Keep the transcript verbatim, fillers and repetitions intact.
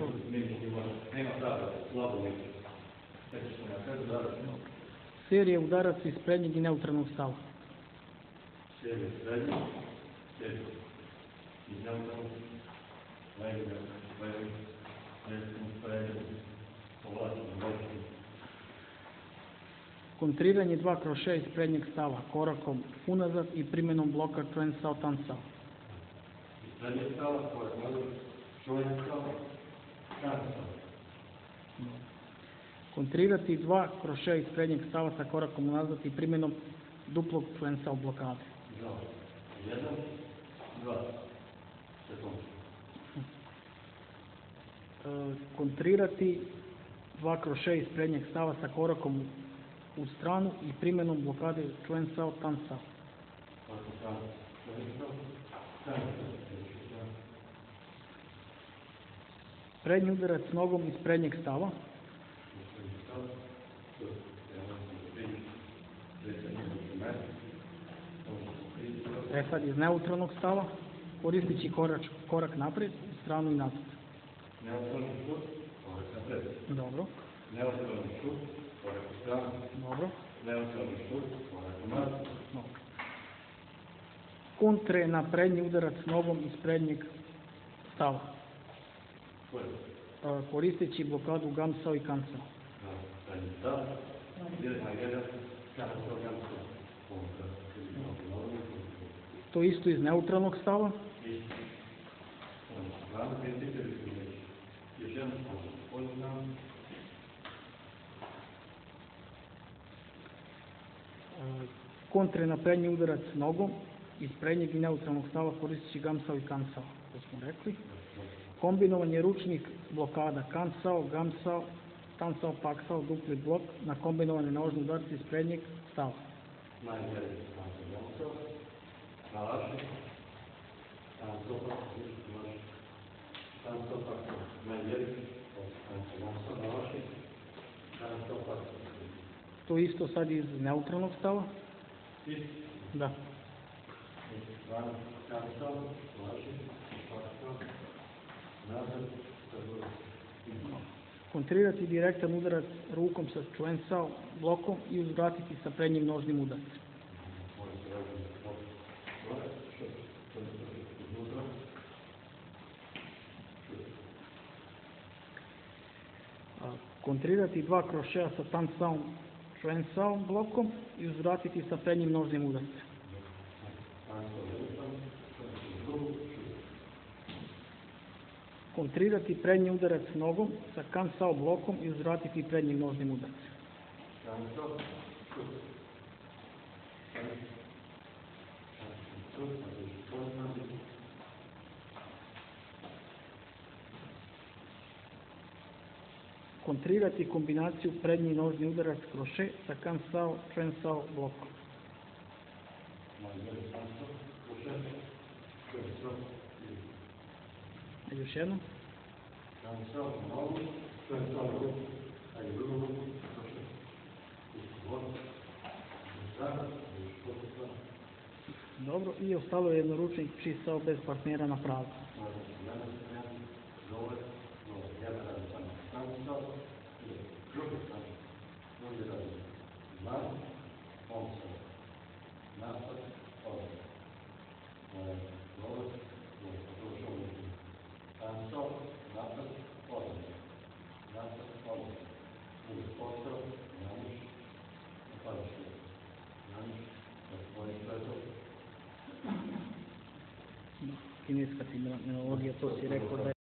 Serija udaraca iz prednjeg i neutralnog stava. Serija prednjeg, serija iz neutralnog, levi, levi, desni, prednji, povlačni, levi. Kontriranje dva kroz šest iz prednjeg stava, korakom unazad i primjenom bloka Chun, sao, tan, sao. Iz prednjeg stava, korak nazad, Chun, sao, tan, sao. Kontrirati dva kroz šest iz prednjeg stava sa korakom unazad i primjenom duplog Chun, sao blokade. Dva. Jedan, dva. Sekund. Kontrirati dva kroz šest iz prednjeg stava sa korakom u stranu i primjenom blokade Chun, sao, tan, sao. Prednji udarac nogom iz prednjeg stava. E sad iz neutralnog stava, koristeći korak, korak naprijed, stranu i nazad. Neutralni šut, korak naprijed. Dobro. Neutralni šut, korak u stranu. Dobro. Neutralni šut, korak u nazad. Dobro. Kontre na prednji udarac nogom iz prednjeg stava. Koristeći blokadu gam, sao i kan, sao. Prednji stav, jedan na jedan, kan, sao, gam, sao. To isto iz neutralnog stava. Isto. Stranu, principe, još jedan poznam. Kontre na prednji udarac nogom iz prednjeg i neutralnog stava koristeći gam, sao i kan, sao. To smo rekli. Kombinovanje ručnih blokada kan, sao, gam, sao, tan, sao, pak, sao, dupli blok na kombinovane nožne udarce iz prednjeg stava. Najbolje kan, sao, gam, sao. Nalaši. Kan, sao, pak, sao, kan, sao, pak, sao. Najbolje kan, sao, gam, sao. Nalaši. Kan, sao, pak, sao. To isto sad iz neutralnog stava. Isto. Da. Kan, sao, nalaši. Pak, sao. Nazad. Kontrirati direktan udarac rukom sa Chun, sao blokom i uzvratiti sa prednjim nožnim udarcem. Kontrirati dva kroz šest sa tan, sao, Chun, sao blokom i uzvratiti sa prednjim nožnim udarcem. Kontrirati prednji udarac nogom sa kan, sao blokom i uzvratiti prednjim nožnim udarcem. Kontrirati kombinaciju prednji nožni udarac kroše sa kan, sao, Chun, sao blokom. Još jednom. Dobro, i ostalo je jednoručnik čist sao bez partnera na pravo. Kineska terminologija, to si rekao da je